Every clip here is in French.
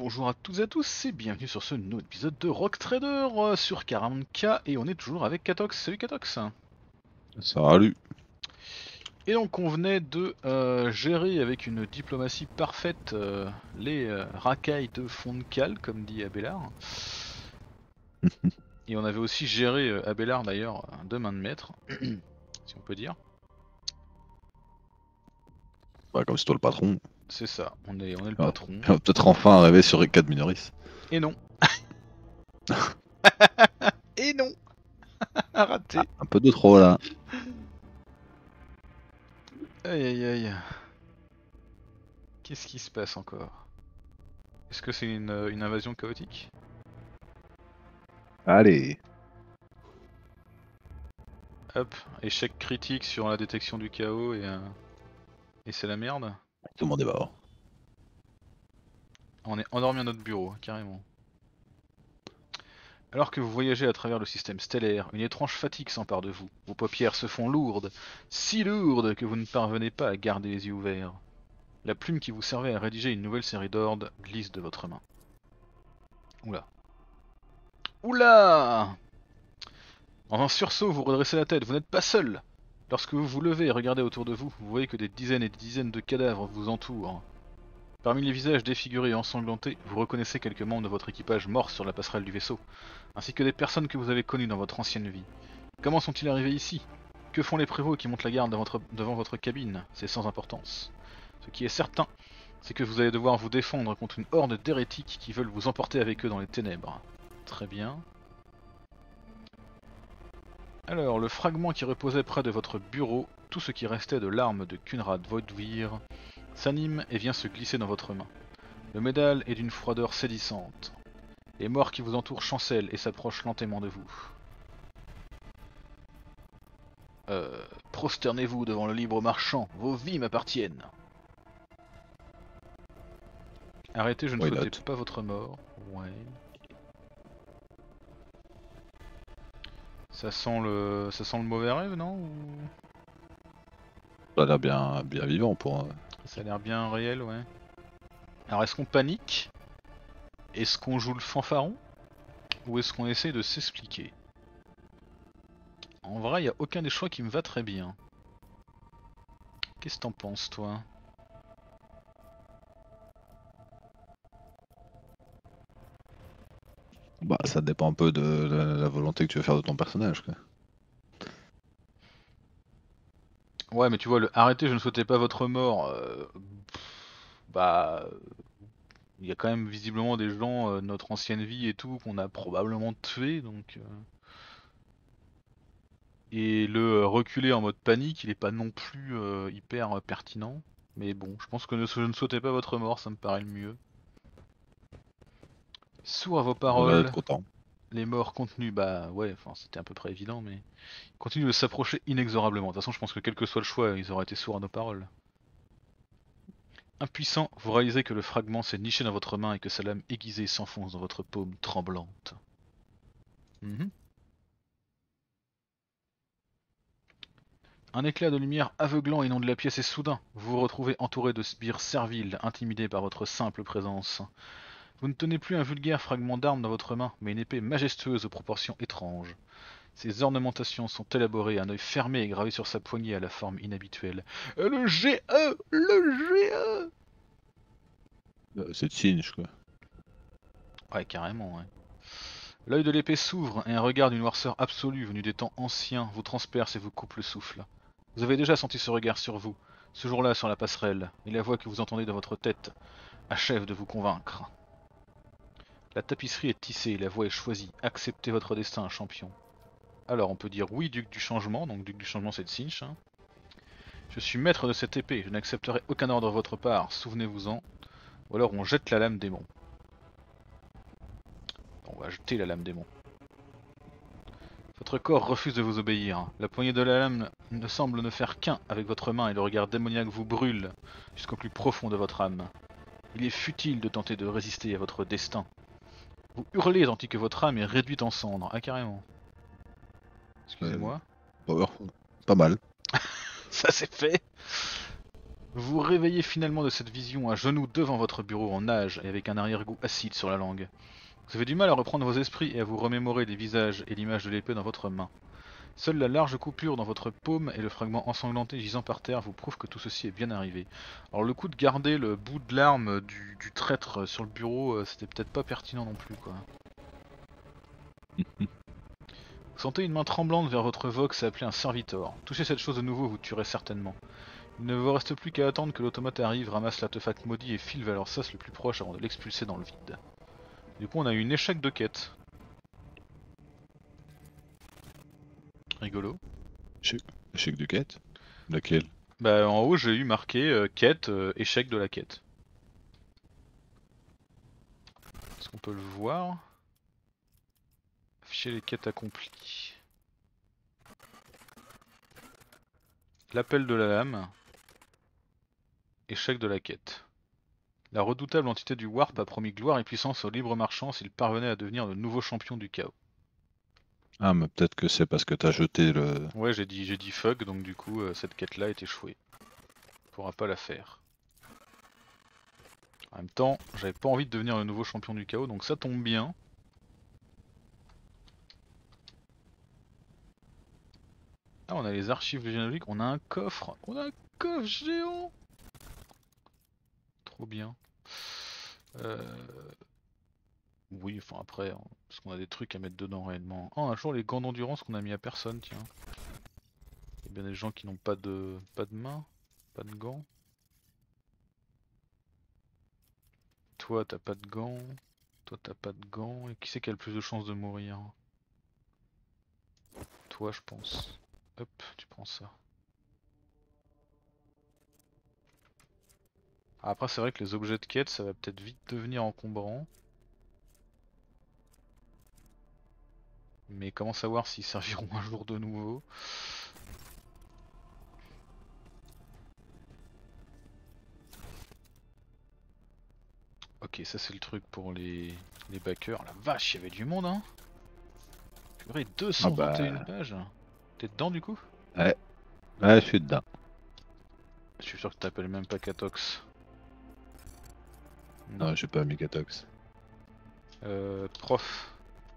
bonjour à toutes et à tous et bienvenue sur ce nouvel épisode de Rock Trader sur 40K et on est toujours avec Katox. Salut Katox. Salut. Et donc on venait de gérer avec une diplomatie parfaite les racailles de fond de cale comme dit Abélard. Et on avait aussi géré Abélard d'ailleurs de main de maître, si on peut dire. Bah, comme c'est toi le patron. C'est ça, on est le Ah, patron. on va peut-être enfin arriver sur Ecad Minoris. Et non. Et non. Raté. Un peu de trop là. Aïe aïe aïe. Qu'est-ce qui se passe encore? Est-ce que c'est une invasion chaotique? Allez. Hop, échec critique sur la détection du chaos et c'est la merde. Tout le monde est mort. On est endormi à notre bureau, carrément. Alors que vous voyagez à travers le système stellaire, une étrange fatigue s'empare de vous. Vos paupières se font lourdes, si lourdes que vous ne parvenez pas à garder les yeux ouverts. La plume qui vous servait à rédiger une nouvelle série d'ordres glisse de votre main. Oula. Oula! En un sursaut, vous redressez la tête, vous n'êtes pas seul! Lorsque vous vous levez et regardez autour de vous, vous voyez que des dizaines et des dizaines de cadavres vous entourent. Parmi les visages défigurés et ensanglantés, vous reconnaissez quelques membres de votre équipage morts sur la passerelle du vaisseau, ainsi que des personnes que vous avez connues dans votre ancienne vie. Comment sont-ils arrivés ici? Que font les prévôts qui montent la garde devant votre cabine? C'est sans importance. Ce qui est certain, c'est que vous allez devoir vous défendre contre une horde d'hérétiques qui veulent vous emporter avec eux dans les ténèbres. Très bien. Alors, le fragment qui reposait près de votre bureau, tout ce qui restait de l'arme de Kunrad Voidvir, s'anime et vient se glisser dans votre main. Le métal est d'une froideur sédissante. Les morts qui vous entourent chancellent et s'approchent lentement de vous. Prosternez-vous devant le libre marchand, vos vies m'appartiennent. Arrêtez, je ne Why souhaitais not? pas votre mort. Ouais. Ça sent le mauvais rêve, non? Ou... Ça a l'air bien vivant pour. Ça a l'air bien réel, ouais. Alors est-ce qu'on panique? Est-ce qu'on joue le fanfaron? Ou est-ce qu'on essaye de s'expliquer? En vrai, il n'y a aucun des choix qui me va très bien. Qu'est-ce que t'en penses, toi? Bah, ça dépend un peu de la volonté que tu veux faire de ton personnage, quoi. Ouais, mais tu vois, le arrêtez, je ne souhaitais pas votre mort. Bah, il y a quand même visiblement des gens de notre ancienne vie et tout qu'on a probablement tué, donc. Et le reculer en mode panique, il est pas non plus hyper pertinent. Mais bon, je pense que je ne souhaitais pas votre mort, ça me paraît le mieux. Sourd à vos Ouais, paroles, trop tard. les morts contenus, bah ouais, enfin c'était à peu près évident, mais ils continuent de s'approcher inexorablement. De toute façon, je pense que quel que soit le choix, ils auraient été sourds à nos paroles. Impuissant, vous réalisez que le fragment s'est niché dans votre main et que sa lame aiguisée s'enfonce dans votre paume tremblante. Mhm. Un éclair de lumière aveuglant inonde la pièce et soudain, vous vous retrouvez entouré de sbires serviles, intimidés par votre simple présence. Vous ne tenez plus un vulgaire fragment d'arme dans votre main, mais une épée majestueuse aux proportions étranges. Ses ornementations sont élaborées, un œil fermé et gravé sur sa poignée à la forme inhabituelle. Le GE! Le GE! C'est de Singe, quoi. Ouais, carrément, ouais. L'œil de l'épée s'ouvre et un regard d'une noirceur absolue venu des temps anciens vous transperce et vous coupe le souffle. Vous avez déjà senti ce regard sur vous, ce jour-là sur la passerelle, et la voix que vous entendez dans votre tête achève de vous convaincre. La tapisserie est tissée, la voix est choisie, acceptez votre destin, champion. Alors on peut dire oui, duc du changement, donc duc du changement c'est de Sinch. Hein. Je suis maître de cette épée, je n'accepterai aucun ordre de votre part, souvenez-vous-en. Ou alors on jette la lame démon. On va jeter la lame démon. Votre corps refuse de vous obéir. La poignée de la lame ne semble ne faire qu'un avec votre main et le regard démoniaque vous brûle jusqu'au plus profond de votre âme. Il est futile de tenter de résister à votre destin. Vous hurlez tandis que votre âme est réduite en cendres. Ah carrément. Excusez-moi. Powerful. Pas mal. Ça c'est fait. Vous vous réveillez finalement de cette vision à genoux devant votre bureau en nage et avec un arrière-goût acide sur la langue. Vous avez du mal à reprendre vos esprits et à vous remémorer les visages et l'image de l'épée dans votre main. Seule la large coupure dans votre paume et le fragment ensanglanté gisant par terre vous prouvent que tout ceci est bien arrivé. Alors le coup de garder le bout de l'arme du traître sur le bureau, c'était peut-être pas pertinent non plus quoi. Vous sentez une main tremblante vers votre vox et appelez un servitor. Touchez cette chose de nouveau, vous tuerez certainement. Il ne vous reste plus qu'à attendre que l'automate arrive, ramasse l'artefact maudit et file vers leur sas le plus proche avant de l'expulser dans le vide. Du coup on a eu un échec de quête. Rigolo. Échec de quête. Laquelle? Bah en haut j'ai eu marqué quête, échec de la quête. Est-ce qu'on peut le voir? Afficher les quêtes accomplies. L'appel de la lame. Échec de la quête. La redoutable entité du Warp a promis gloire et puissance aux libres marchands s'ils parvenaient à devenir le nouveau champion du chaos. Ah, mais peut-être que c'est parce que t'as jeté le. Ouais, j'ai dit fuck, donc du coup, cette quête-là est échouée. On pourra pas la faire. En même temps, j'avais pas envie de devenir le nouveau champion du chaos, donc ça tombe bien. Ah, on a les archives généalogiques, on a un coffre. On a un coffre géant. Trop bien. Oui, enfin après, hein, parce qu'on a des trucs à mettre dedans réellement. Oh, un jour les gants d'endurance qu'on a mis à personne, tiens. Il y a bien des gens qui n'ont pas de main, pas de gants. Toi t'as pas de gants, toi t'as pas de gants, et qui c'est qui a le plus de chances de mourir? Toi je pense. Hop, tu prends ça. Après c'est vrai que les objets de quête ça va peut-être vite devenir encombrant. Mais comment savoir s'ils serviront un jour de nouveau? Ok, ça c'est le truc pour les backers. La vache, il y avait du monde hein. Purée, Ah 221 bah. pages. T'es dedans du coup? Ouais, ouais, je suis dedans. Je suis sûr que t'appelles même pas Catox. Non. Non, j'ai pas Megatox. Prof.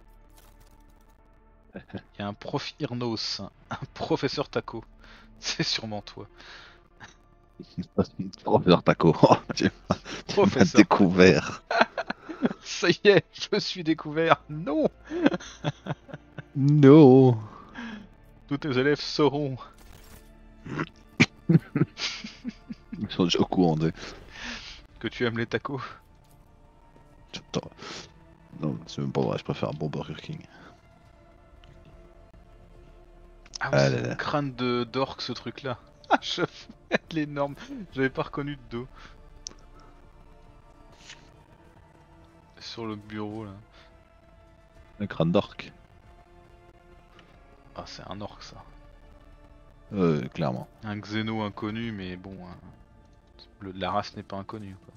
Il y a un prof Irnos, un professeur Taco. C'est sûrement toi. Professeur Taco. Tu m'as Professeur Taco. découvert. Ça y est, je suis découvert. Non. No. Tous tes élèves sauront Ils sont déjà au courant de. que tu aimes les tacos. Attends. Non, c'est même pas vrai, je préfère un bon Burger King. Ah oui, Ah c'est là un là. crâne de d'orque ce truc là. Ah, je l'énorme. J'avais pas reconnu de dos. Sur le bureau là. Un crâne d'orque. Ah, c'est un orque ça. Clairement. Un xéno inconnu, mais bon, hein, la race n'est pas inconnue quoi.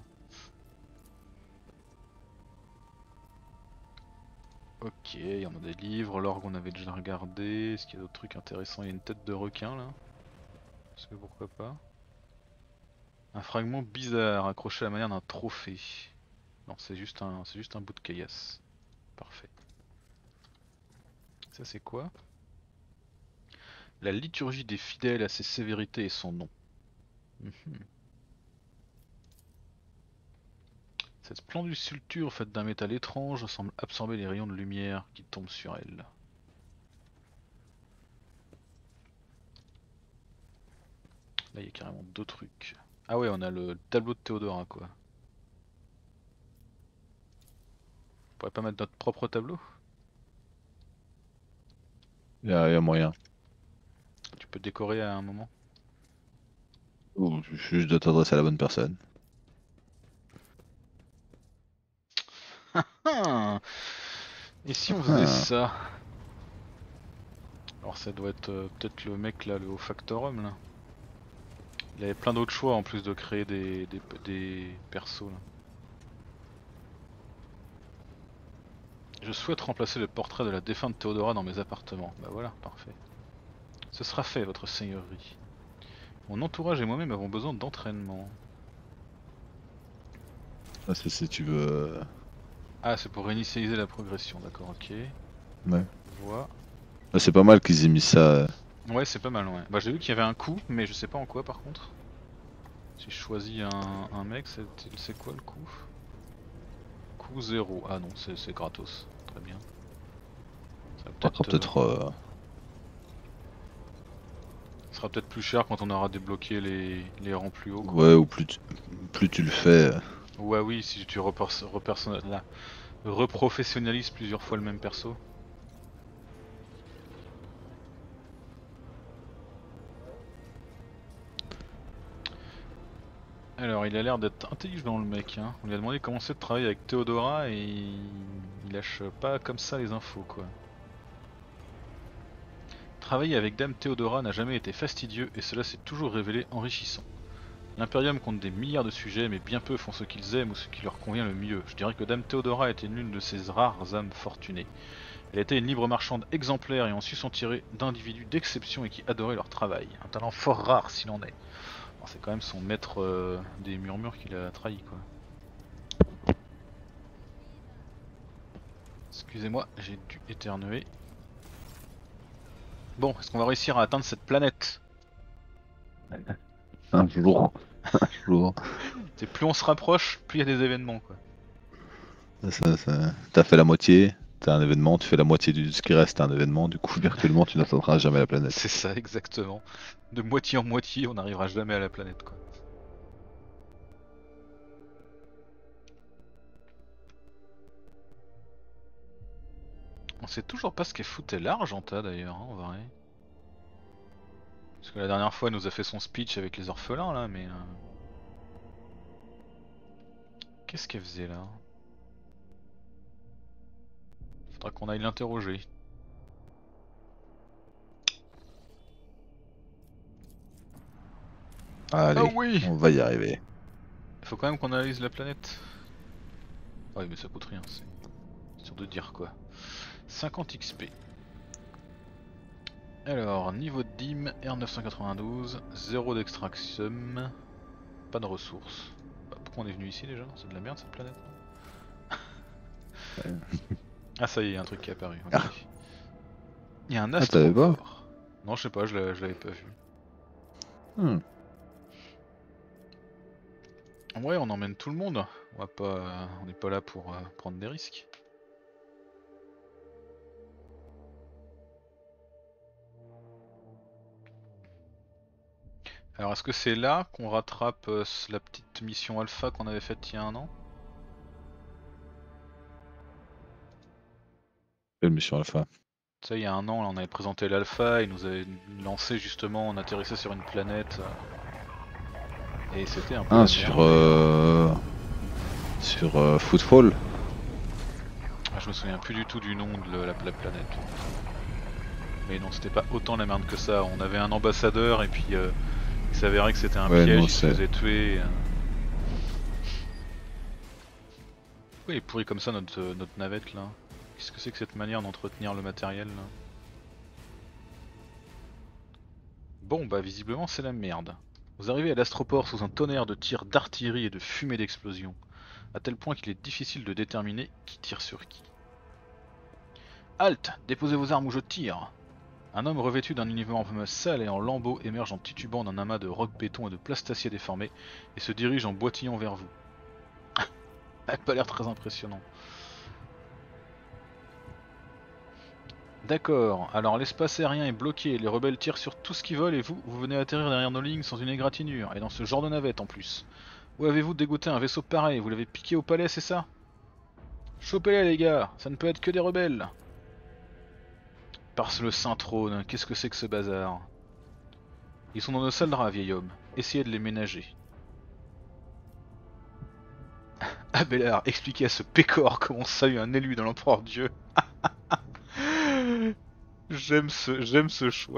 Ok, il y en a des livres, l'orgue on avait déjà regardé, est-ce qu'il y a d'autres trucs intéressants? Il y a une tête de requin là, parce que pourquoi pas. Un fragment bizarre accroché à la manière d'un trophée. Non, c'est juste un bout de caillasse. Parfait. Ça c'est quoi? La liturgie des fidèles à ses sévérités et son nom. Mhm. Cette splendide sculpture faite d'un métal étrange semble absorber les rayons de lumière qui tombent sur elle. Là il y a carrément deux trucs. Ah ouais, on a le tableau de Théodora quoi. On pourrait pas mettre notre propre tableau? Y a moyen. Tu peux décorer à un moment? Ou juste de t'adresser à la bonne personne. Ah, et si on faisait Ah. ça? Alors ça doit être peut-être le mec là, le haut factorum là. Il avait plein d'autres choix en plus de créer des persos là. Je souhaite remplacer le portrait de la défunte Théodora dans mes appartements. Bah voilà, parfait. Ce sera fait, votre seigneurie. Mon entourage et moi-même avons besoin d'entraînement. Ah, c'est si tu veux. Ah, c'est pour réinitialiser la progression, d'accord, ok. Ouais. Je vois. Ah, c'est pas mal qu'ils aient mis ça. Ouais, c'est pas mal, ouais. Bah, j'ai vu qu'il y avait un coup, mais je sais pas en quoi par contre. Si je choisis un mec, c'est quoi le coup? Coup 0. Ah non, c'est gratos. Très bien. Ça va Ça sera peut-être. sera peut-être plus cher quand on aura débloqué les rangs plus hauts, quoi. Ouais, ou plus tu le fais. Ouais, oui, si tu reprofessionnalises plusieurs fois le même perso. Alors, il a l'air d'être intelligent le mec, hein. On lui a demandé comment c'est de travailler avec Théodora et il lâche pas comme ça les infos, quoi. Travailler avec Dame Théodora n'a jamais été fastidieux et cela s'est toujours révélé enrichissant. L'Imperium compte des milliards de sujets, mais bien peu font ce qu'ils aiment ou ce qui leur convient le mieux. Je dirais que Dame Théodora était l'une de ces rares âmes fortunées. Elle était une libre marchande exemplaire ayant su s'en tirer d'individus d'exception et qui adoraient leur travail. Un talent fort rare s'il en est. C'est quand même son maître des murmures qui l'a trahi, quoi. Excusez-moi, j'ai dû éternuer. Bon, est-ce qu'on va réussir à atteindre cette planète? Un jour. Un jour. C'est plus on se rapproche, plus il y a des événements, quoi. T'as fait la moitié, t'as un événement, tu fais la moitié de ce qui reste, t'as un événement, du coup virtuellement tu n'atteindras jamais la planète. C'est ça, exactement. De moitié en moitié, on n'arrivera jamais à la planète, quoi. On sait toujours pas ce qu'est foutait l'Argenta d'ailleurs, hein, en vrai. Parce que la dernière fois, elle nous a fait son speech avec les orphelins, là, mais... Qu'est-ce qu'elle faisait, là? Faudra qu'on aille l'interroger. Allez, Ah oui! on va y arriver. Faut quand même qu'on analyse la planète. Ouais, mais ça coûte rien, c'est sûr de dire quoi. 50 XP. Alors, niveau de dîme, R992, 0 d'extraction, pas de ressources. Bah, pourquoi on est venu ici déjà? C'est de la merde cette planète. Ah ça y est, y a un truc qui est apparu. Okay. Il y a un t'avais pas? astroport. Non, je sais pas, je l'avais pas vu. Ouais, on emmène tout le monde. On n'est pas là pour prendre des risques. Alors, est-ce que c'est là qu'on rattrape la petite mission alpha qu'on avait faite il y a un an? Quelle mission alpha? Tu sais, il y a un an, là, on avait présenté l'alpha, il nous avait lancé justement, on atterrissait sur une planète. Et c'était un peu. Ah, sur Footfall. Ah, je me souviens plus du tout du nom de la planète. Mais non, c'était pas autant la merde que ça. On avait un ambassadeur et puis il s'avérait que c'était un piège, il se faisait tuer. Pourquoi il est pourri comme ça notre navette là? Qu'est-ce que c'est que cette manière d'entretenir le matériel là? Bon bah visiblement c'est la merde. Vous arrivez à l'astroport sous un tonnerre de tirs d'artillerie et de fumée d'explosion, à tel point qu'il est difficile de déterminer qui tire sur qui. Halte! Déposez vos armes ou je tire! Un homme revêtu d'un uniforme sale et en lambeaux émerge en titubant d'un amas de roc-béton et de plastacier déformés et se dirige en boitillant vers vous. Ça n'a pas l'air très impressionnant. D'accord, alors l'espace aérien est bloqué, les rebelles tirent sur tout ce qui vole et vous venez atterrir derrière nos lignes sans une égratignure, et dans ce genre de navette en plus. Où avez-vous dégoûté un vaisseau pareil? Vous l'avez piqué au palais, c'est ça? Chopez-les les gars, ça ne peut être que des rebelles. Parce le saint trône, qu'est-ce que c'est que ce bazar? Ils sont dans nos sales draps, vieil homme. Essayez de les ménager. Abélard, expliquez à ce pécor comment on salue un élu dans l'empereur Dieu. J'aime ce choix.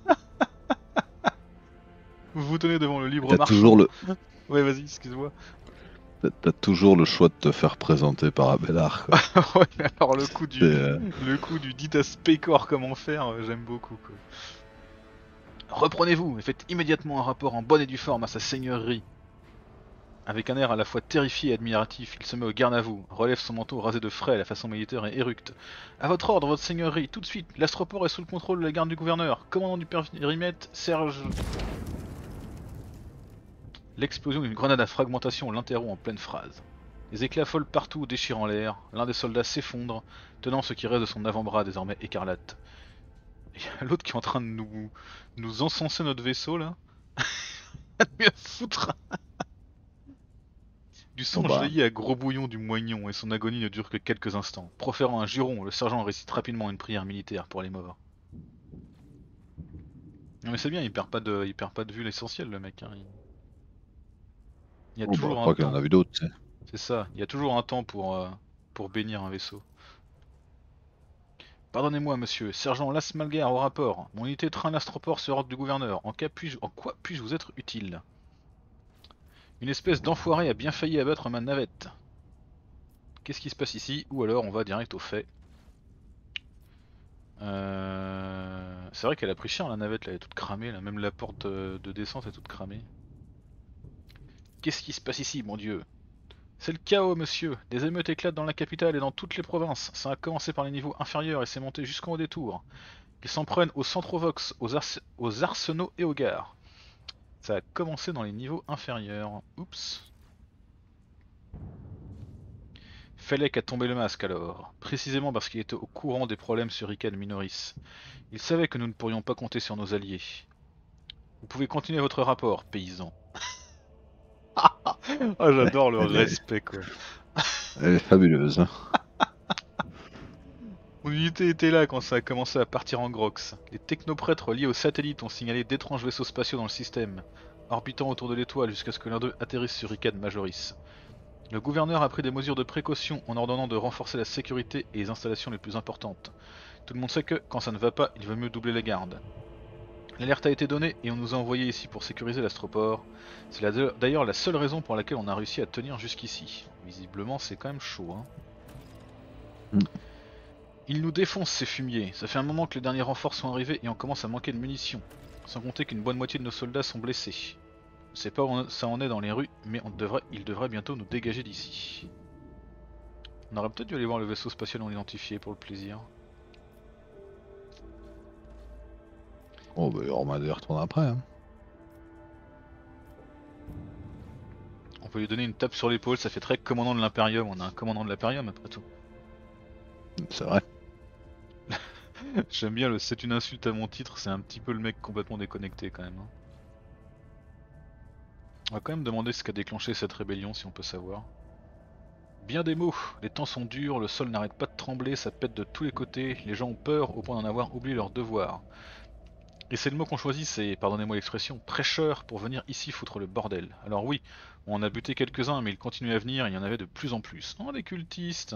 Vous vous tenez devant le libre T'as marchand. toujours le... Ouais, vas-y, excuse-moi. T'as toujours le choix de te faire présenter par Abélard, quoi. Ouais, mais alors le coup du dit à ce pécor comment faire, j'aime beaucoup quoi. Reprenez-vous et faites immédiatement un rapport en bonne et due forme à sa seigneurie. Avec un air à la fois terrifié et admiratif, il se met au garde à vous, relève son manteau rasé de frais à la façon militaire et éructe. À votre ordre, votre seigneurie, tout de suite, l'astroport est sous le contrôle de la garde du gouverneur. Commandant du périmètre, Serge. L'explosion d'une grenade à fragmentation l'interrompt en pleine phrase. Les éclats volent partout, déchirant l'air. L'un des soldats s'effondre, tenant ce qui reste de son avant-bras désormais écarlate. Il y a l'autre qui est en train de nous encenser notre vaisseau là. Lui à foutre. Du Bon sang bah, jaillit à gros bouillon du moignon et son agonie ne dure que quelques instants. Proférant un juron, le sergent récite rapidement une prière militaire pour les morts. Non mais c'est bien, il perd pas de vue l'essentiel le mec. Hein. Il y a oh bah, je toujours un crois qu'il en temps. a vu d'autres, tu sais. C'est ça, il y a toujours un temps pour bénir un vaisseau. Pardonnez-moi monsieur, sergent Lasmalgar au rapport. Mon unité train l'astroport sur ordre du gouverneur. En quoi puis-je vous être utile? Une espèce d'enfoiré a bien failli abattre ma navette. Qu'est-ce qui se passe ici? Ou alors on va direct au fait. C'est vrai qu'elle a pris cher la navette, là, elle est toute cramée, là. Même la porte de descente est toute cramée. Qu'est-ce qui se passe ici, mon dieu? C'est le chaos, monsieur. Des émeutes éclatent dans la capitale et dans toutes les provinces. Ça a commencé par les niveaux inférieurs et s'est monté jusqu'en haut des tours. Ils s'en prennent aux Centrovox, aux arsenaux et aux gares. Ça a commencé dans les niveaux inférieurs. Oups. Fellec a tombé le masque alors, précisément parce qu'il était au courant des problèmes sur Riken Minoris. Il savait que nous ne pourrions pas compter sur nos alliés. Vous pouvez continuer votre rapport, paysan. Ah, Ouais, j'adore le respect quoi. elle est fabuleuse. Hein. Mon unité était là quand ça a commencé à partir en grox. Les technoprêtres liés au satellite ont signalé d'étranges vaisseaux spatiaux dans le système, orbitant autour de l'étoile jusqu'à ce que l'un d'eux atterrisse sur Riken Majoris. Le gouverneur a pris des mesures de précaution en ordonnant de renforcer la sécurité et les installations les plus importantes. Tout le monde sait que, quand ça ne va pas, il vaut mieux doubler la garde. L'alerte a été donnée et on nous a envoyés ici pour sécuriser l'astroport. C'est d'ailleurs la seule raison pour laquelle on a réussi à tenir jusqu'ici. Visiblement c'est quand même chaud. Hein. Mm. Ils nous défoncent ces fumiers. Ça fait un moment que les derniers renforts sont arrivés et on commence à manquer de munitions. Sans compter qu'une bonne moitié de nos soldats sont blessés. Je sais pas où ça en est dans les rues, mais ils devraient bientôt nous dégager d'ici. On aurait peut-être dû aller voir le vaisseau spatial non identifié pour le plaisir. Oh bah, on va devoir retourner après. Hein. On peut lui donner une tape sur l'épaule, ça fait très commandant de l'Imperium. On a un commandant de l'Imperium après tout. C'est vrai. J'aime bien le c'est une insulte à mon titre, c'est un petit peu le mec complètement déconnecté quand même. Hein. On va quand même demander ce qui a déclenché cette rébellion si on peut savoir. Bien des mots, les temps sont durs, le sol n'arrête pas de trembler, ça pète de tous les côtés, les gens ont peur au point d'en avoir oublié leur devoir. Et c'est le mot qu'on choisit, c'est, pardonnez-moi l'expression, prêcheur pour venir ici foutre le bordel. Alors oui, on en a buté quelques-uns mais ils continuaient à venir, il y en avait de plus en plus. Oh des cultistes.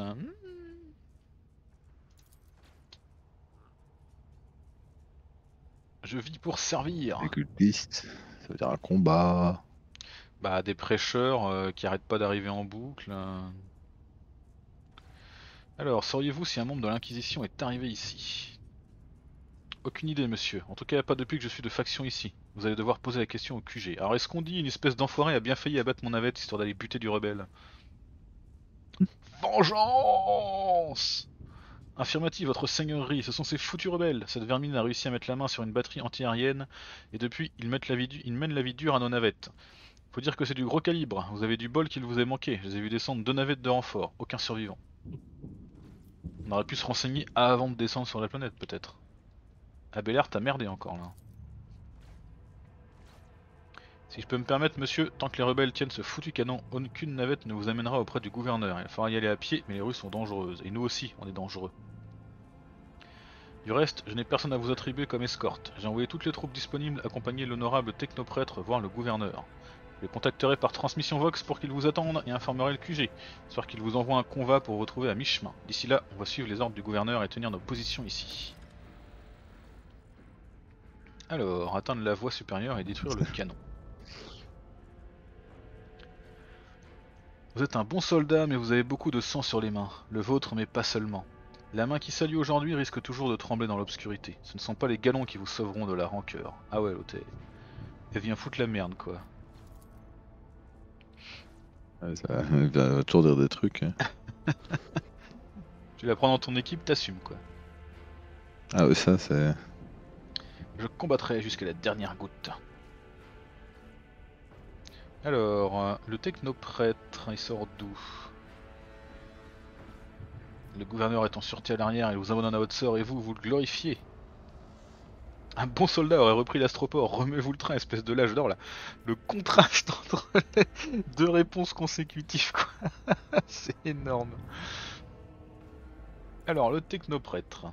Je vis pour servir. Les cultistes, ça veut dire un combat. Bah des prêcheurs qui arrêtent pas d'arriver en boucle. Alors, sauriez-vous si un membre de l'Inquisition est arrivé ici? Aucune idée, monsieur. En tout cas, pas depuis que je suis de faction ici. Vous allez devoir poser la question au QG. Alors, est-ce qu'on dit une espèce d'enfoiré a bien failli abattre mon navette histoire d'aller buter du rebelle? Vengeance! Affirmative, votre seigneurie, ce sont ces foutus rebelles. Cette vermine a réussi à mettre la main sur une batterie anti-aérienne, et depuis, ils mènent la vie dure à nos navettes. Faut dire que c'est du gros calibre, vous avez du bol qu'il vous ait manqué. Je les ai vu descendre 2 navettes de renfort, aucun survivant. On aurait pu se renseigner avant de descendre sur la planète, peut-être. Abelard, t'as merdé encore là. Si je peux me permettre, monsieur, tant que les rebelles tiennent ce foutu canon, aucune navette ne vous amènera auprès du gouverneur. Il va falloir y aller à pied, mais les rues sont dangereuses. Et nous aussi, on est dangereux. Du reste, je n'ai personne à vous attribuer comme escorte. J'ai envoyé toutes les troupes disponibles accompagner l'honorable technoprêtre voir le gouverneur. Je les contacterai par transmission Vox pour qu'ils vous attendent et informerai le QG, histoire qu'il vous envoie un convoi pour vous retrouver à mi-chemin. D'ici là, on va suivre les ordres du gouverneur et tenir nos positions ici. Alors, atteindre la voie supérieure et détruire le canon. Vous êtes un bon soldat, mais vous avez beaucoup de sang sur les mains. Le vôtre, mais pas seulement. La main qui salue aujourd'hui risque toujours de trembler dans l'obscurité. Ce ne sont pas les galons qui vous sauveront de la rancœur. Ah ouais, l'autre, elle vient foutre la merde quoi. Ouais, ça va toujours dire des trucs, hein. Tu la prends dans ton équipe, t'assumes quoi. Ah ouais, ça c'est... Je combattrai jusqu'à la dernière goutte. Alors, le technoprêtre, il sort d'où? Le gouverneur est en sûreté à l'arrière, il vous abandonne à votre sort et vous, vous le glorifiez. Un bon soldat aurait repris l'astroport, remuez-vous le train, espèce de lâche d'or là. Le contraste entre les deux réponses consécutives quoi. C'est énorme. Alors, le technoprêtre.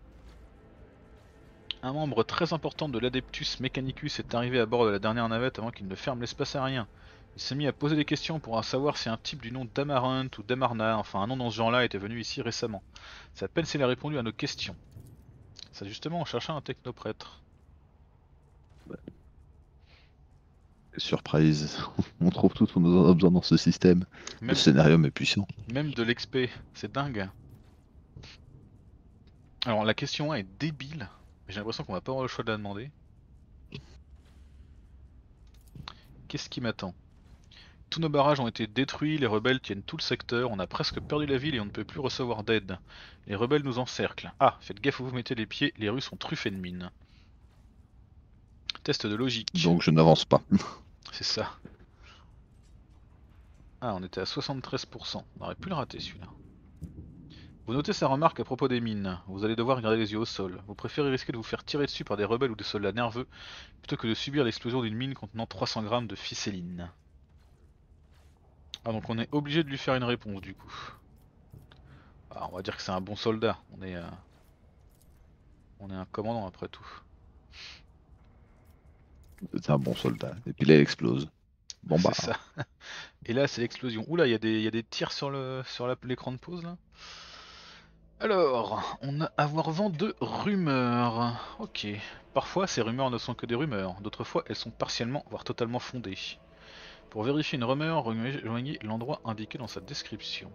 Un membre très important de l'Adeptus Mechanicus est arrivé à bord de la dernière navette avant qu'il ne ferme l'espace aérien. Il s'est mis à poser des questions pour savoir si un type du nom d'Amarunt ou d'Amarna, enfin un nom dans ce genre-là, était venu ici récemment. C'est à peine s'il a répondu à nos questions. Ça justement, on cherchait un technoprêtre. surprise. On trouve tout ce dont on a besoin dans ce système. Le Même, scénario est puissant. même de l'XP, c'est dingue. Alors la question 1 est débile, mais j'ai l'impression qu'on va pas avoir le choix de la demander. Qu'est-ce qui m'attend? Tous nos barrages ont été détruits, les rebelles tiennent tout le secteur, on a presque perdu la ville et on ne peut plus recevoir d'aide. Les rebelles nous encerclent. Ah, faites gaffe où vous mettez les pieds, les rues sont truffées de mines. Test de logique. Donc je n'avance pas. C'est ça. Ah, on était à 73%. On aurait pu le rater celui-là. Vous notez sa remarque à propos des mines. Vous allez devoir garder les yeux au sol. Vous préférez risquer de vous faire tirer dessus par des rebelles ou des soldats nerveux plutôt que de subir l'explosion d'une mine contenant 300 grammes de ficéline. Ah, donc on est obligé de lui faire une réponse du coup. Ah, on va dire que c'est un bon soldat. On est un commandant après tout. C'est un bon soldat. Et puis là, il explose. Bon C'est bah, ça. Et là c'est l'explosion. Oula, il y a des tirs sur l'écran de pause là. Alors, on a avoir vent de rumeurs. Ok. Parfois ces rumeurs ne sont que des rumeurs. D'autres fois elles sont partiellement, voire totalement fondées. Pour vérifier une rumeur, rejoignez l'endroit indiqué dans sa description.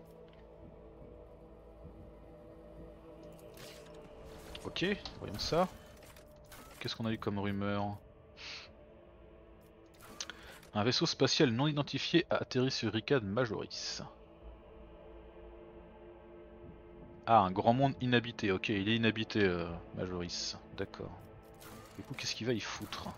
Ok, voyons ça. Qu'est-ce qu'on a eu comme rumeur? Un vaisseau spatial non identifié a atterri sur Ricade Majoris. Ah, un grand monde inhabité. Ok, il est inhabité, Majoris. D'accord. Du coup, qu'est-ce qu'il va y foutre?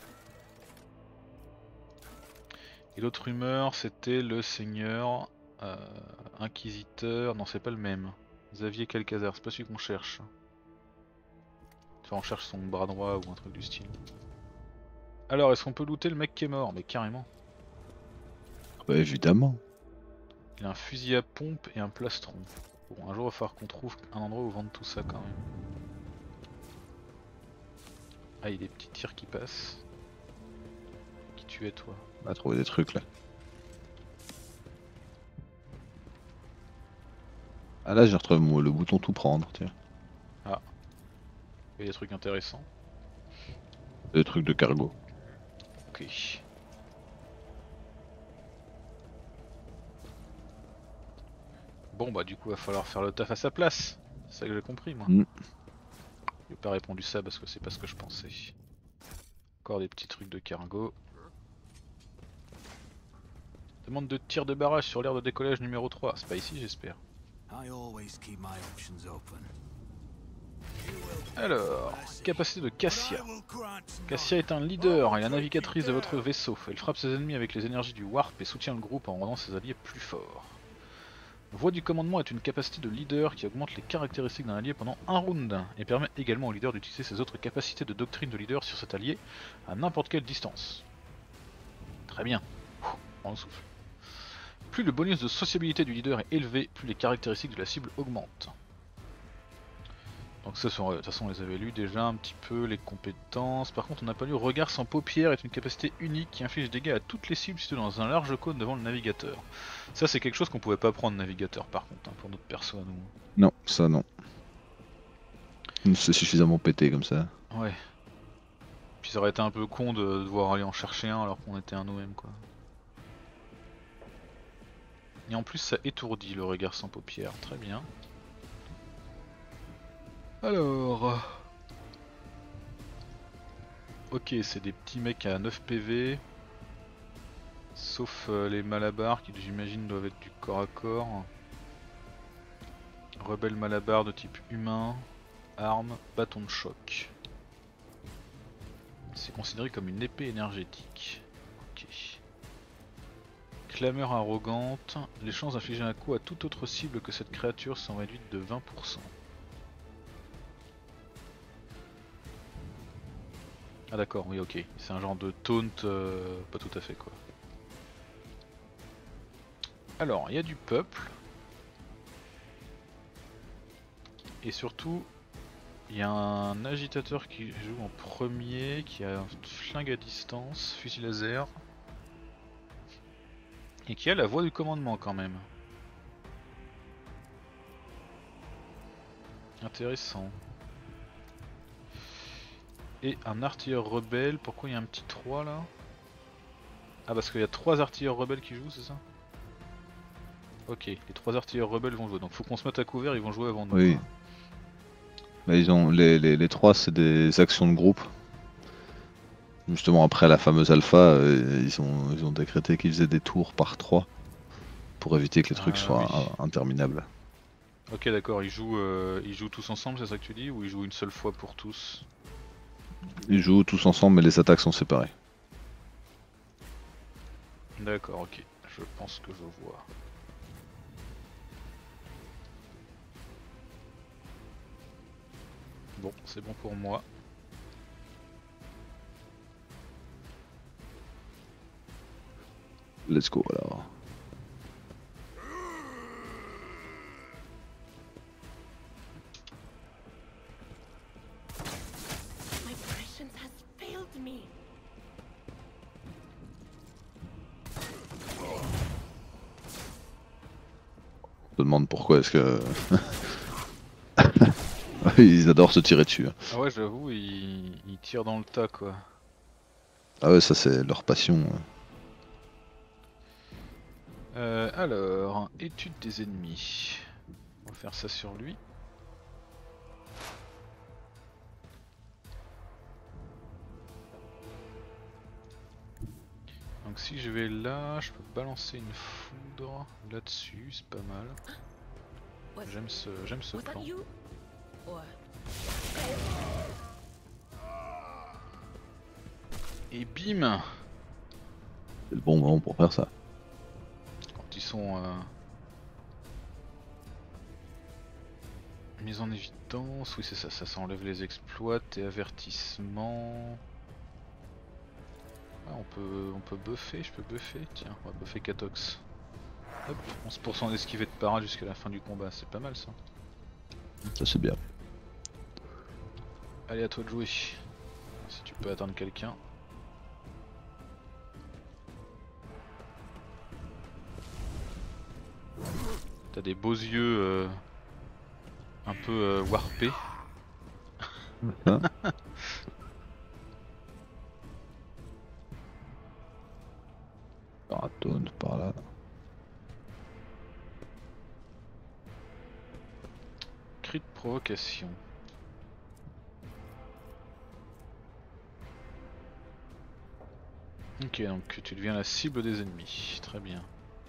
Et l'autre rumeur, c'était le seigneur inquisiteur. Non, c'est pas le même. Xavier Calcazar, c'est pas celui qu'on cherche. Enfin, on cherche son bras droit ou un truc du style. Alors, est-ce qu'on peut looter le mec qui est mort? Mais carrément. bah, évidemment. Il a un fusil à pompe et un plastron. Bon, un jour il va falloir qu'on trouve un endroit où vendre tout ça quand même. Ah, il y a des petits tirs qui passent. Qui tu es toi? On va trouver des trucs là. Ah là, j'ai retrouvé le bouton tout prendre, tiens. Ah, il y a des trucs intéressants. Des trucs de cargo. Ok. Bon bah du coup il va falloir faire le taf à sa place. C'est ça que j'ai compris moi. Mm. J'ai pas répondu ça parce que c'est pas ce que je pensais. Encore des petits trucs de cargo. Demande de tir de barrage sur l'aire de décollage numéro 3. C'est pas ici j'espère. Alors, capacité de Cassia. Cassia est un leader et la navigatrice de votre vaisseau. Elle frappe ses ennemis avec les énergies du Warp et soutient le groupe en rendant ses alliés plus forts. Voix du commandement est une capacité de leader qui augmente les caractéristiques d'un allié pendant un round et permet également au leader d'utiliser ses autres capacités de doctrine de leader sur cet allié à n'importe quelle distance. Très bien. Prends le souffle. Plus le bonus de sociabilité du leader est élevé, plus les caractéristiques de la cible augmentent. Donc ça, de toute façon on les avait lus déjà un petit peu, les compétences. Par contre on n'a pas lu regard sans paupières est une capacité unique qui inflige des dégâts à toutes les cibles situées dans un large cône devant le navigateur. Ça c'est quelque chose qu'on pouvait pas prendre navigateur par contre, hein, pour notre perso à nous. Non, ça non. C'est suffisamment pété comme ça. Ouais. Puis ça aurait été un peu con de devoir aller en chercher un alors qu'on était un nous-mêmes quoi. Et en plus ça étourdit le regard sans paupières, très bien. Alors... Ok, c'est des petits mecs à 9 PV. Sauf les malabars qui j'imagine doivent être du corps à corps. Rebelle malabar de type humain. Arme, bâton de choc. C'est considéré comme une épée énergétique. Ok. Clameur arrogante. Les chances d'infliger un coup à toute autre cible que cette créature sont réduites de 20%. Ah d'accord, oui ok. C'est un genre de taunt, pas tout à fait quoi. Alors, il y a du peuple. Et surtout, il y a un agitateur qui joue en premier, qui a un flingue à distance, fusil laser. Et qui a la voix du commandement quand même. Intéressant. Et un artilleur rebelle, pourquoi il y a un petit 3 là? Ah parce qu'il y a 3 artilleurs rebelles qui jouent, c'est ça? Ok, les 3 artilleurs rebelles vont jouer, donc faut qu'on se mette à couvert, ils vont jouer avant nous. Oui. Quoi. Bah, ils ont les trois, c'est des actions de groupe. Justement après la fameuse alpha, ils ont décrété qu'ils faisaient des tours par 3 pour éviter que les trucs soient Oui. interminables. Ok d'accord, ils jouent tous ensemble, c'est ça que tu dis? Ou ils jouent une seule fois pour tous? Ils jouent tous ensemble mais les attaques sont séparées. D'accord, ok, je pense que je vois. Bon, c'est bon pour moi. Let's go alors. My prescience has failed me. On se demande pourquoi est-ce que... Ils adorent se tirer dessus. Ah ouais j'avoue, ils tirent dans le tas quoi. Ah ouais, ça c'est leur passion. Alors, étude des ennemis. On va faire ça sur lui. Donc si je vais là, je peux balancer une foudre là-dessus, c'est pas mal. J'aime ce Was that plan. you? Or Et bim! C'est le bon moment pour faire ça. Quand ils sont mis en évidence, oui c'est ça, ça s'enlève les exploits et avertissements. Ah, on peut buffer, je peux buffer, tiens, on va buffer Katox. Hop, 11% d'esquive et de parade jusqu'à la fin du combat, c'est pas mal ça. Ça c'est bien. Allez à toi de jouer, si tu peux atteindre quelqu'un. T'as des beaux yeux un peu warpés. Hein. Paratone par là. Cri de provocation. Ok, donc tu deviens la cible des ennemis, très bien.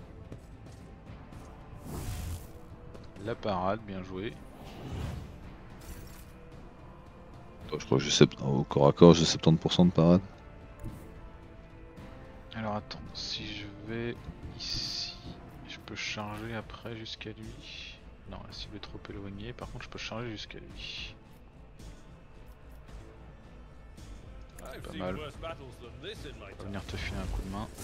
La parade, bien joué. Je crois que j'ai au corps à corps j'ai 70% de parade. Alors attends, si je vais ici, je peux charger après jusqu'à lui. Non, la cible est trop éloignée, par contre je peux charger jusqu'à lui. C'est pas mal. On va venir te filer un coup de main.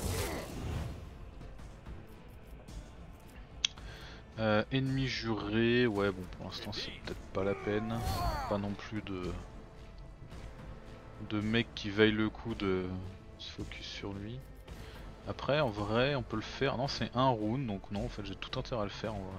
Ennemi juré, ouais bon pour l'instant c'est peut-être pas la peine. Pas non plus de mec qui veille le coup de se focus sur lui. Après en vrai on peut le faire, non c'est un round donc non en fait j'ai tout intérêt à le faire en vrai.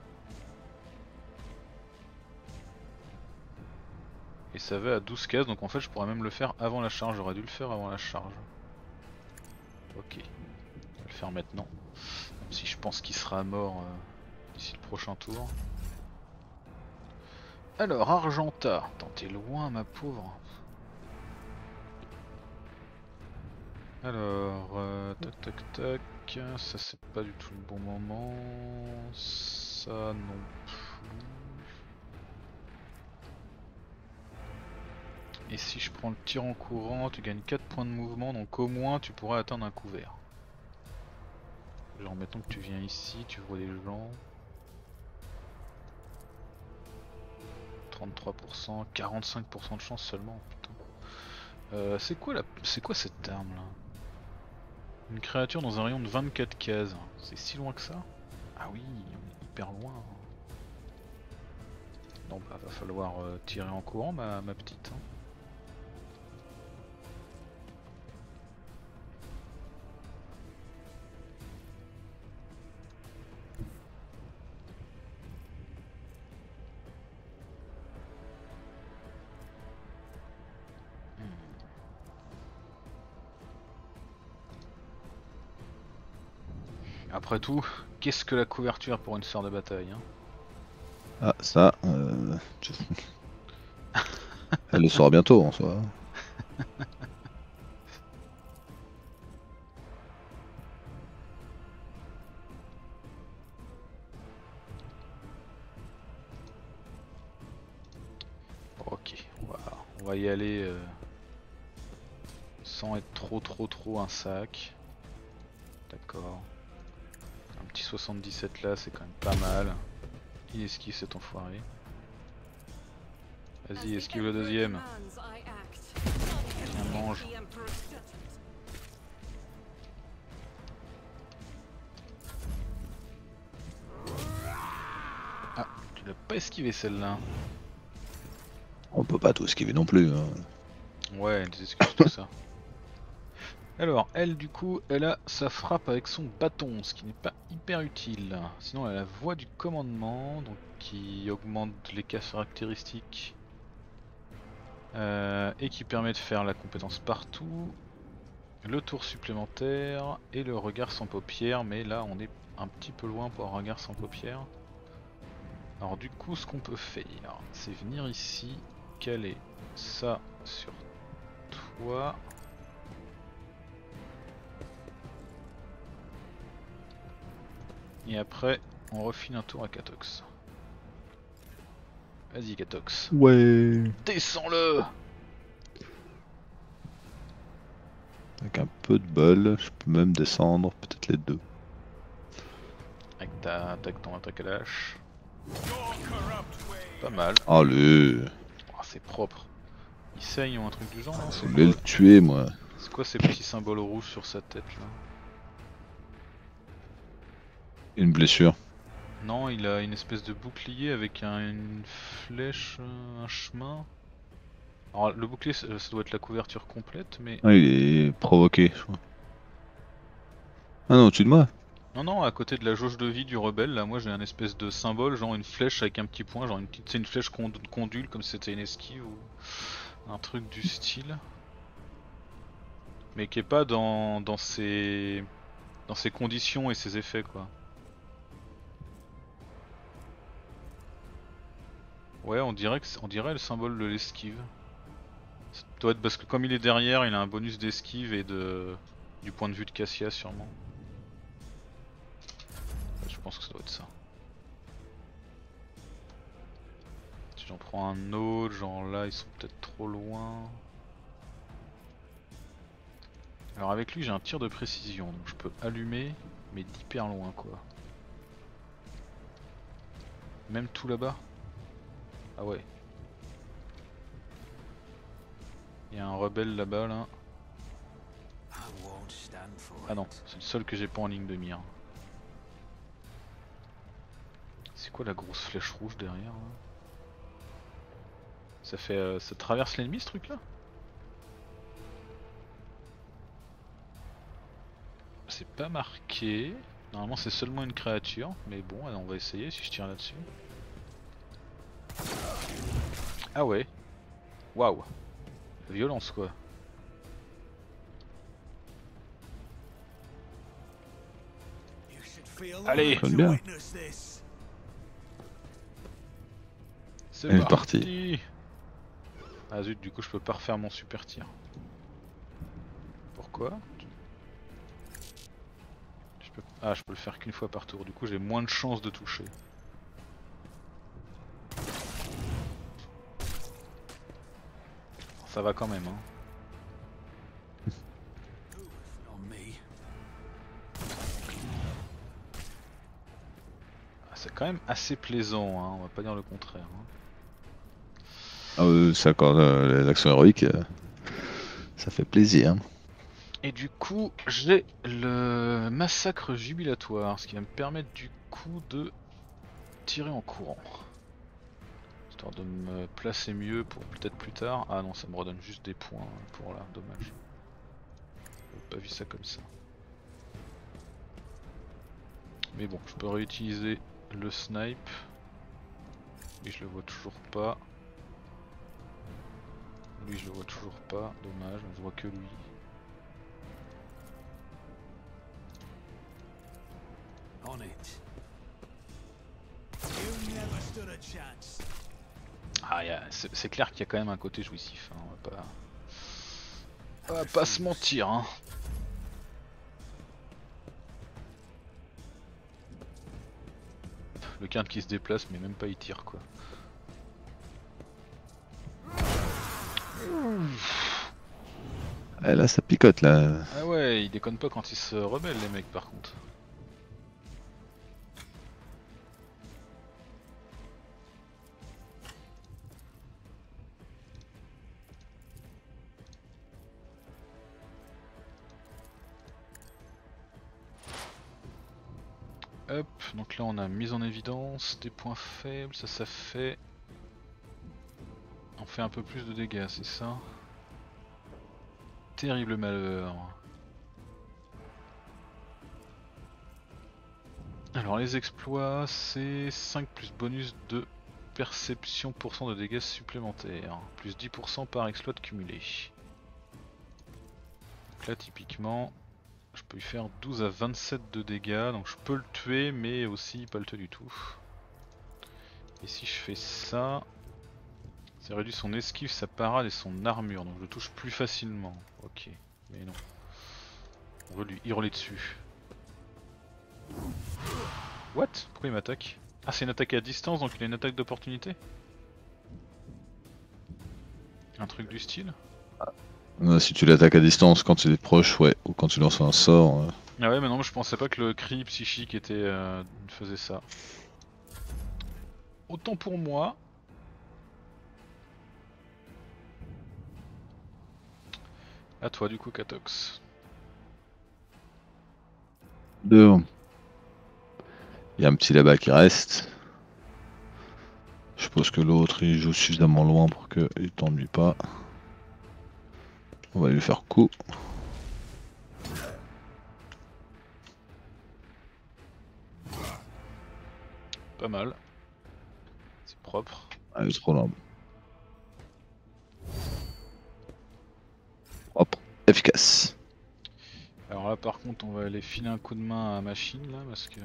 Et ça va à 12 cases donc en fait je pourrais même le faire avant la charge, j'aurais dû le faire avant la charge. Ok, on va le faire maintenant. Même si je pense qu'il sera mort d'ici le prochain tour. Alors, Argenta. Attends, t'es loin, ma pauvre. Alors, tac tac tac. Ça, c'est pas du tout le bon moment. Ça non plus. Et si je prends le tir en courant, tu gagnes 4 points de mouvement, donc au moins tu pourras atteindre un couvert. Genre, mettons que tu viens ici, tu vois les gens. 33%, 45% de chance seulement, putain. C'est quoi cette arme là? Une créature dans un rayon de 24 cases. C'est si loin que ça? Ah oui, on est hyper loin. Donc bah va falloir tirer en courant ma petite. Hein. Après tout, qu'est-ce que la couverture pour une sœur de bataille hein? Ah, ça. Elle le saura bientôt en soi. Ok, on va y aller sans être trop un sac. D'accord. Un petit 77 là, c'est quand même pas mal. Il esquive cet enfoiré. Vas-y, esquive le deuxième. Tiens, mange. Ah, tu l'as pas esquivé celle-là. On peut pas tout esquiver non plus. Hein. Ouais, des excuses tout ça. Alors, elle du coup, elle a sa frappe avec son bâton, ce qui n'est pas hyper utile. Sinon, elle a la voix du commandement, donc qui augmente les caractéristiques et qui permet de faire la compétence partout, le tour supplémentaire et le regard sans paupières. Mais là, on est un petit peu loin pour un regard sans paupières. Alors du coup, ce qu'on peut faire, c'est venir ici, caler ça sur toi. Et après, on refile un tour à Katox. Vas-y Katox. Ouais. Descends-le! Avec un peu de bol, je peux même descendre, peut-être les deux. Avec ton attaque à la hache. Pas mal. Allez. Oh, c'est propre. Il saigne ou un truc du genre, non? Je voulais le tuer, moi. C'est quoi ces petits symboles rouges sur sa tête là? Une blessure. Non, il a une espèce de bouclier avec une flèche, un chemin. Alors le bouclier ça doit être la couverture complète mais... Ah, il est provoqué, je crois. Ah non, au-dessus de moi. Non, à côté de la jauge de vie du rebelle, là moi j'ai un espèce de symbole, genre une flèche avec un petit point, genre c'est une flèche condule comme si c'était une esquive ou un truc du style. Mais qui est pas dans ses conditions et ses effets quoi. Ouais, on dirait le symbole de l'esquive. Ça doit être parce que comme il est derrière, il a un bonus d'esquive et du point de vue de Cassia sûrement. Je pense que ça doit être ça. Si j'en prends un autre, genre là ils sont peut-être trop loin. Alors avec lui j'ai un tir de précision, donc je peux allumer, mais d'hyper loin quoi. Même tout là-bas? Ah ouais. Il y a un rebelle là-bas là. Ah non, c'est le seul que j'ai pas en ligne de mire. C'est quoi la grosse flèche rouge derrière là? Ça fait... ça traverse l'ennemi ce truc là? C'est pas marqué. Normalement c'est seulement une créature, mais bon on va essayer si je tire là-dessus. Ah ouais. Waouh. Violence quoi. Allez. C'est Elle est parti. Ah zut, du coup je peux pas refaire mon super tir. Pourquoi? Ah, je peux le faire qu'une fois par tour, du coup j'ai moins de chances de toucher. Ça va quand même, hein. Ah, c'est quand même assez plaisant, hein, on va pas dire le contraire. Hein. Ah, c'est encore l'action héroïque, ça fait plaisir. Et du coup, j'ai le massacre jubilatoire, ce qui va me permettre du coup de tirer en courant. Histoire de me placer mieux pour peut-être plus tard. Ah non, ça me redonne juste des points pour là, dommage. J'avais pas vu ça comme ça. Mais bon, je peux réutiliser le snipe. Lui je le vois toujours pas. Lui je le vois toujours pas, dommage, je vois que lui. Ah, c'est clair qu'il y a quand même un côté jouissif, hein, on va pas se mentir. Hein. Le quinte qui se déplace mais même pas il tire quoi. Là ça picote là. Ah ouais, il déconne pas quand ils se rebellent les mecs par contre. Hop, donc là on a mise en évidence des points faibles, ça fait... On fait un peu plus de dégâts, c'est ça? Terrible malheur. Alors les exploits, c'est 5 plus bonus de perception % de dégâts supplémentaires, plus 10% par exploit cumulé. Donc là typiquement, je peux lui faire 12 à 27 de dégâts, donc je peux le tuer mais aussi pas le tuer du tout. Et si je fais ça, ça réduit son esquive, sa parade et son armure, donc je le touche plus facilement. Ok, mais non. On veut lui hurler dessus. What? Pourquoi il m'attaque? Ah, c'est une attaque à distance, donc il a une attaque d'opportunité? Un truc du style? Si tu l'attaques à distance quand tu es proche, ouais, ou quand tu lances un sort. Ah ouais, mais non, je pensais pas que le cri psychique était faisait ça. Autant pour moi. À toi du coup, Katox. Deux. Il y a un petit là-bas qui reste. Je suppose que l'autre il joue suffisamment loin pour qu'il t'ennuie pas. On va lui faire coup. Pas mal. C'est propre. Ah, il est trop loin. Propre, efficace. Alors là par contre on va aller filer un coup de main à machine là parce que...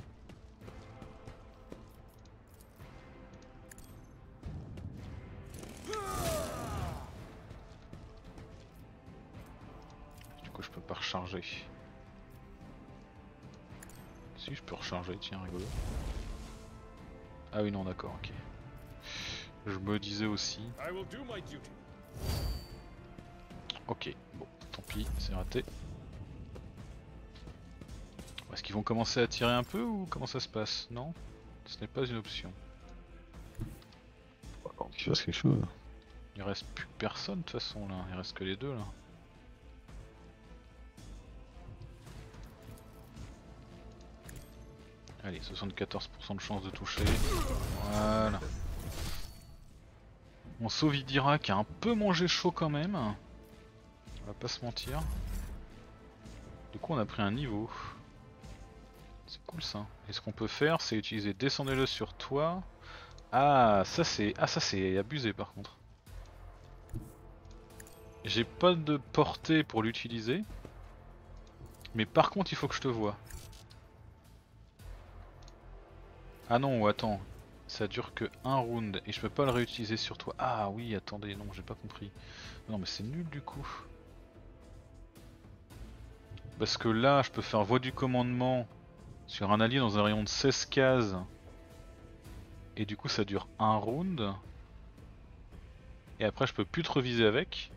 Du coup je peux pas recharger. Si je peux recharger, tiens rigolo. Ah oui non d'accord, ok. Je me disais aussi. Ok, bon, tant pis, c'est raté. Est-ce qu'ils vont commencer à tirer un peu ou comment ça se passe? Non, ce n'est pas une option. Tu fasses quelque chose. Il reste plus personne de toute façon là, il reste que les deux là. Allez, 74% de chance de toucher. Voilà. On sauve Idira qui a un peu mangé chaud quand même. On va pas se mentir. Du coup on a pris un niveau. C'est cool ça. Et ce qu'on peut faire c'est utiliser descendez-le sur toi. Ah ça c'est abusé par contre. J'ai pas de portée pour l'utiliser. Mais par contre il faut que je te voie. Ah non, attends. Ça dure que un round et je peux pas le réutiliser sur toi. Ah oui, attendez, non, j'ai pas compris. Non mais c'est nul du coup. Parce que là, je peux faire voix du commandement sur un allié dans un rayon de 16 cases. Et du coup, ça dure un round. Et après, je peux plus te reviser avec.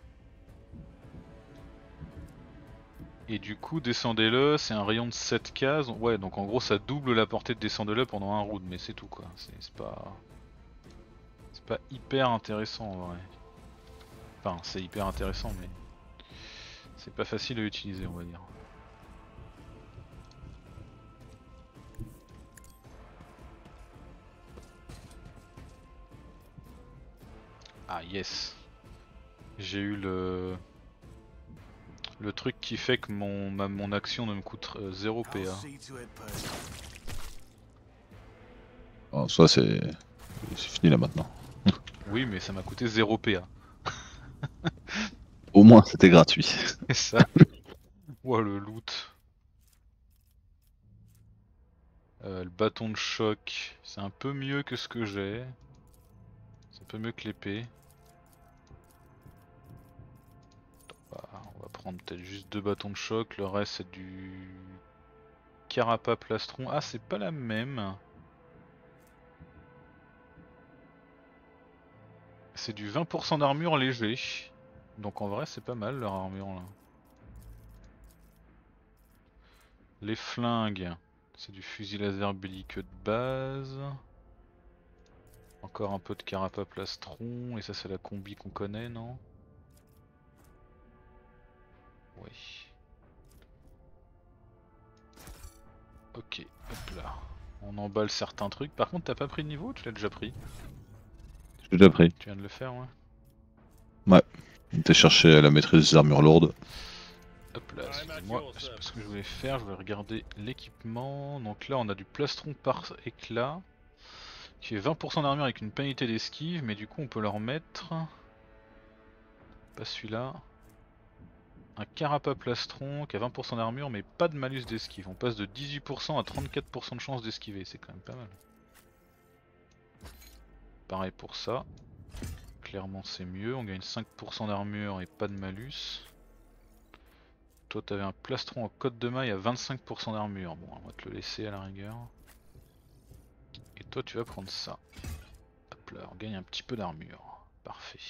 Et du coup, descendez-le, c'est un rayon de 7 cases. Ouais, donc en gros, ça double la portée de descendez-le pendant un round, mais c'est tout quoi. C'est pas. C'est pas hyper intéressant en vrai. Enfin, c'est hyper intéressant, mais. C'est pas facile à utiliser, on va dire. Ah yes. J'ai eu le truc qui fait que mon action ne me coûte 0 PA. En soi, c'est fini là maintenant. Oui, mais ça m'a coûté 0 PA. Au moins, c'était gratuit. C'est ça. Ouah, le loot. Le bâton de choc, c'est un peu mieux que ce que j'ai. C'est un peu mieux que l'épée. On va prendre peut-être juste 2 bâtons de choc, le reste c'est du carapace plastron. Ah, c'est pas la même. C'est du 20% d'armure léger. Donc en vrai c'est pas mal leur armure là. Les flingues, c'est du fusil laser belliqueux de base. Encore un peu de carapace plastron, et ça c'est la combi qu'on connaît, non? Oui. Ok, hop là. On emballe certains trucs. Par contre, t'as pas pris de niveau ou tu l'as déjà pris? J'ai déjà pris. Tu viens de le faire, ouais. Ouais. T'es cherché la maîtrise des armures lourdes. Hop là, excusez-moi, c'est pas ce que je voulais faire, je voulais regarder l'équipement. Donc là, on a du plastron par éclat qui fait 20% d'armure avec une pénalité d'esquive, mais du coup, on peut leur mettre. Pas celui-là. Un carapace plastron qui a 20% d'armure, mais pas de malus d'esquive. On passe de 18% à 34% de chance d'esquiver, c'est quand même pas mal. Pareil pour ça. Clairement, c'est mieux. On gagne 5% d'armure et pas de malus. Toi t'avais un plastron en côte de maille à 25% d'armure, bon on va te le laisser à la rigueur. Et toi tu vas prendre ça. Hop là, on gagne un petit peu d'armure. Parfait.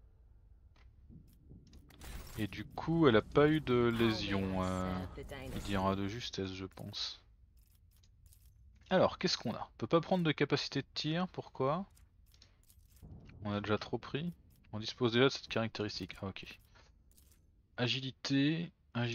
Et du coup elle a pas eu de lésion, il dira de justesse je pense. Alors qu'est-ce qu'on a? On peut pas prendre de capacité de tir, pourquoi? On a déjà trop pris. On dispose déjà de cette caractéristique, ah ok. Agilité,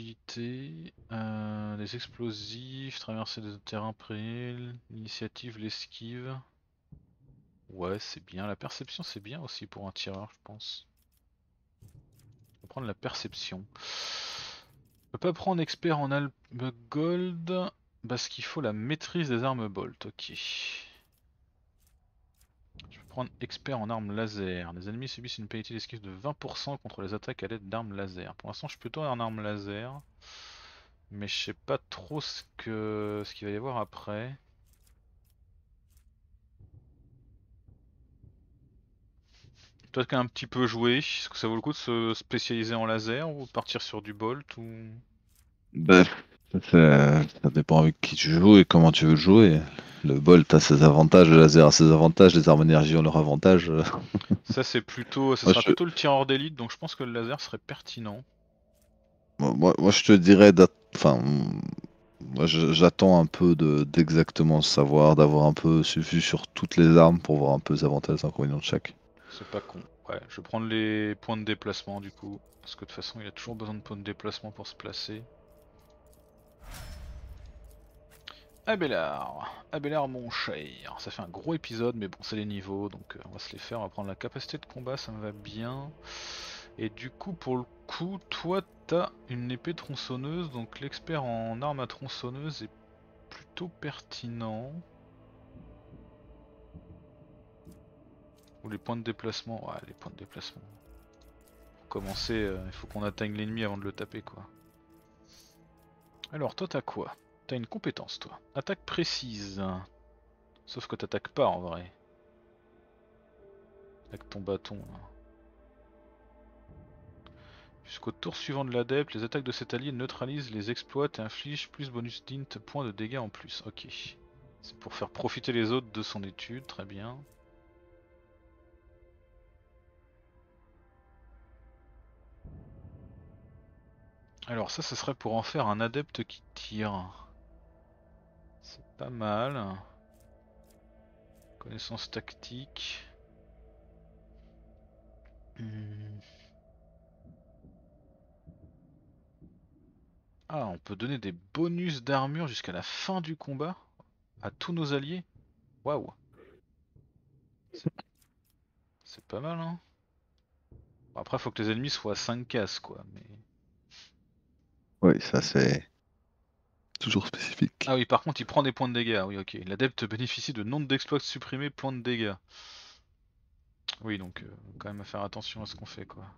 les explosifs, traverser des terrains près, l'initiative, l'esquive. Ouais, c'est bien. La perception, c'est bien aussi pour un tireur, je pense. On va prendre la perception. On peut pas prendre expert en arme gold parce qu'il faut la maîtrise des armes bolt. Ok. Je peux prendre expert en armes laser. Les ennemis subissent une pénalité d'esquive de 20% contre les attaques à l'aide d'armes laser. Pour l'instant, je suis plutôt en armes laser. Mais je sais pas trop ce qu'il va y avoir après. Toi qui as un petit peu joué, est-ce que ça vaut le coup de se spécialiser en laser ou de partir sur du bolt ou... Bah, ça dépend avec qui tu joues et comment tu veux jouer. Le bolt a ses avantages, le laser a ses avantages, les armes énergie ont leurs avantages. Ça c'est plutôt, ça Moi, sera plutôt le tireur d'élite, donc je pense que le laser serait pertinent. je te dirais, enfin, moi j'attends un peu d'exactement savoir, d'avoir un peu vu sur toutes les armes pour voir un peu les avantages et les inconvénients de chaque. C'est pas con. Ouais, je vais prendre les points de déplacement du coup. Parce que de toute façon il a toujours besoin de points de déplacement pour se placer. Abelard mon cher. Ça fait un gros épisode mais bon c'est les niveaux donc on va se les faire. On va prendre la capacité de combat, ça me va bien. Et du coup pour le coup toi t'as une épée tronçonneuse donc l'expert en arme à tronçonneuse est plutôt pertinent. Ou les points de déplacement, ouais les points de déplacement. Pour commencer il faut qu'on atteigne l'ennemi avant de le taper quoi. Alors toi t'as quoi? T'as une compétence toi. Attaque précise. Sauf que t'attaques pas en vrai. avec ton bâton. Là. Jusqu'au tour suivant de l'adepte, les attaques de cet allié neutralisent les exploits et infligent plus bonus d'int points de dégâts en plus. Ok. C'est pour faire profiter les autres de son étude, très bien. Alors ça, ce serait pour en faire un adepte qui tire. C'est pas mal. Connaissance tactique. Ah, on peut donner des bonus d'armure jusqu'à la fin du combat à tous nos alliés. Waouh. C'est pas mal, hein. Bon, après, faut que les ennemis soient à 5 cases, quoi. Mais... Oui, ça c'est toujours spécifique. Ah oui, par contre, il prend des points de dégâts. Oui, ok. L'adepte bénéficie de nombre d'exploits supprimés, points de dégâts. Oui, donc quand même à faire attention à ce qu'on fait, quoi.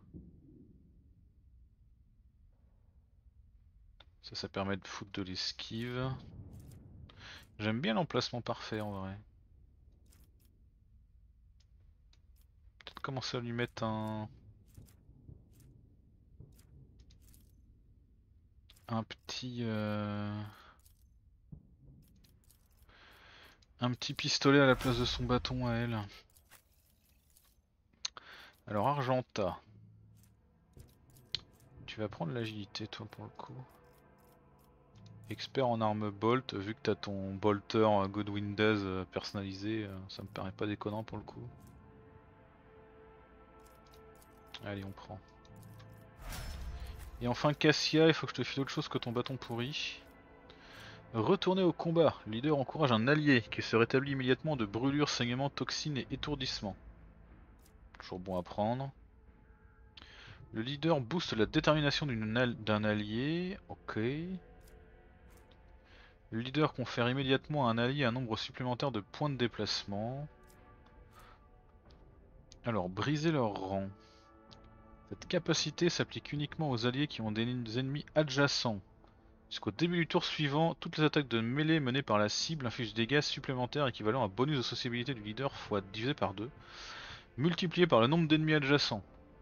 Ça permet de foutre de l'esquive. J'aime bien l'emplacement parfait en vrai. Peut-être commencer à lui mettre un petit un petit pistolet à la place de son bâton à elle. Alors Argenta, tu vas prendre l'agilité toi pour le coup. Expert en arme bolt, vu que t'as ton bolter Godwin Daze personnalisé, ça me paraît pas déconnant pour le coup. Allez, on prend. Et enfin Cassia, il faut que je te file autre chose que ton bâton pourri. Retourner au combat. Le leader encourage un allié qui se rétablit immédiatement de brûlures, saignements, toxines et étourdissements. Toujours bon à prendre. Le leader booste la détermination d'un allié. Ok. Le leader confère immédiatement à un allié un nombre supplémentaire de points de déplacement. Alors, briser leur rang. Cette capacité s'applique uniquement aux alliés qui ont des ennemis adjacents. Jusqu'au début du tour suivant, toutes les attaques de mêlée menées par la cible infligent des dégâts supplémentaires équivalent à un bonus de sociabilité du leader fois divisé par 2, multiplié par le nombre d'ennemis adjacents.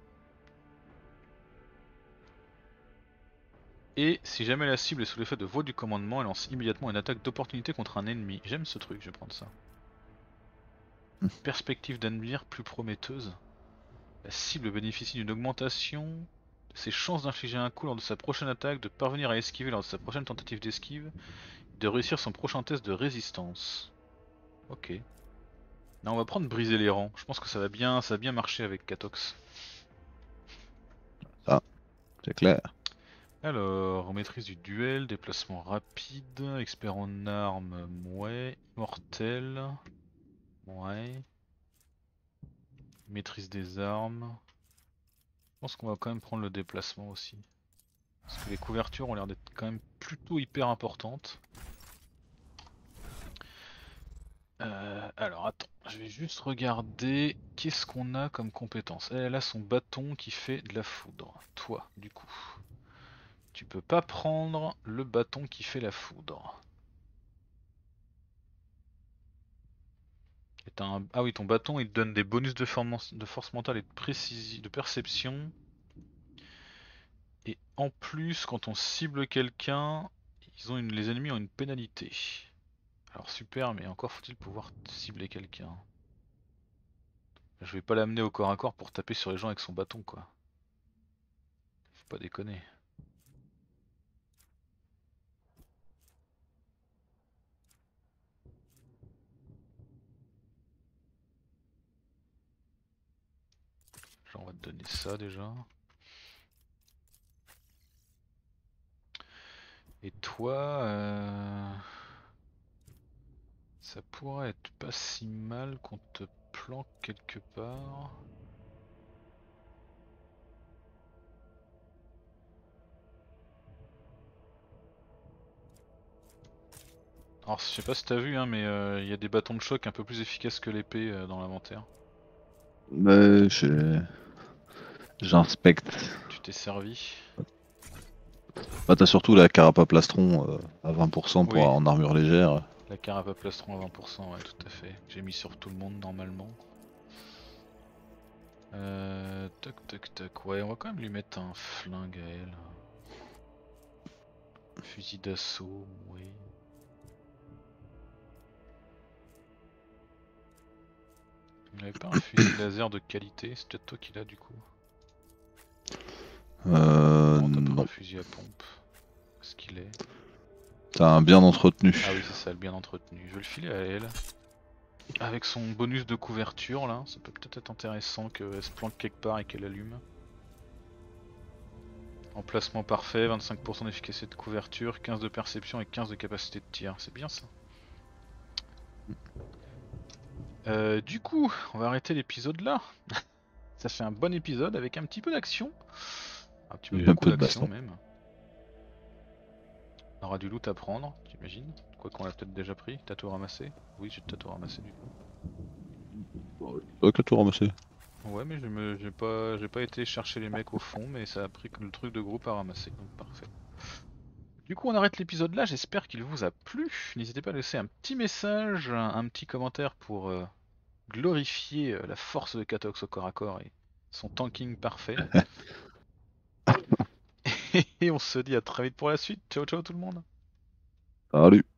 Et si jamais la cible est sous l'effet de voix du commandement, elle lance immédiatement une attaque d'opportunité contre un ennemi. J'aime ce truc, je vais prendre ça. Perspective d'avenir plus prometteuse. La cible bénéficie d'une augmentation de ses chances d'infliger un coup lors de sa prochaine attaque, de parvenir à esquiver lors de sa prochaine tentative d'esquive, de réussir son prochain test de résistance. Ok. Là on va prendre briser les rangs. Je pense que ça va bien marcher avec Katox. Ah, c'est clair. Alors, maîtrise du duel, déplacement rapide, expert en armes, ouais, immortel, ouais, maîtrise des armes. Je pense qu'on va quand même prendre le déplacement aussi. Parce que les couvertures ont l'air d'être quand même plutôt hyper importantes. Alors attends, je vais juste regarder qu'est-ce qu'on a comme compétence. Elle a son bâton qui fait de la foudre. Toi, du coup. Tu peux pas prendre le bâton qui fait la foudre. Ah oui, ton bâton il te donne des bonus de force mentale et de perception. Et en plus, quand on cible quelqu'un, les ennemis ont une pénalité. Alors super, mais encore faut-il pouvoir cibler quelqu'un. Je vais pas l'amener au corps à corps pour taper sur les gens avec son bâton quoi. Faut pas déconner. Genre on va te donner ça déjà. Et toi, ça pourrait être pas si mal qu'on te planque quelque part. Alors je sais pas si t'as vu hein, mais il y a des bâtons de choc un peu plus efficaces que l'épée dans l'inventaire. Mais j'inspecte. Tu t'es servi. Bah t'as surtout la carapace plastron à 20% pour Oui. en armure légère. La carapace plastron à 20%, ouais tout à fait. J'ai mis sur tout le monde normalement. Toc toc toc. Ouais, on va quand même lui mettre un flingue à elle. Fusil d'assaut, oui. Il n'avait pas un fusil laser de qualité, c'est peut-être toi qui l'as du coup. Non, t'as pas Non. un fusil à pompe. Est-ce qu'il est? T'as un bien entretenu. Ah oui, c'est ça, le bien entretenu. Je vais le filer à elle. Avec son bonus de couverture là, ça peut peut-être être intéressant qu'elle se planque quelque part et qu'elle allume. Emplacement parfait, 25% d'efficacité de couverture, 15 de perception et 15 de capacité de tir. C'est bien ça. Du coup, on va arrêter l'épisode là. Ça fait un bon épisode avec un petit peu d'action. Un petit peu Un beaucoup peu de d'action baston. même. On aura du loot à prendre, j'imagine. Quoi qu'on l'a peut-être déjà pris. T'as tout ramassé? Oui, j'ai t'as tout ramassé du coup. Ok, tout ramassé. Ouais, mais j'ai pas été chercher les mecs au fond, mais ça a pris le truc de groupe à ramasser, donc parfait. Du coup, on arrête l'épisode là, j'espère qu'il vous a plu. N'hésitez pas à laisser un petit message, un petit commentaire pour glorifier la force de Katox au corps à corps et son tanking parfait. Et on se dit à très vite pour la suite. Ciao ciao tout le monde. Salut.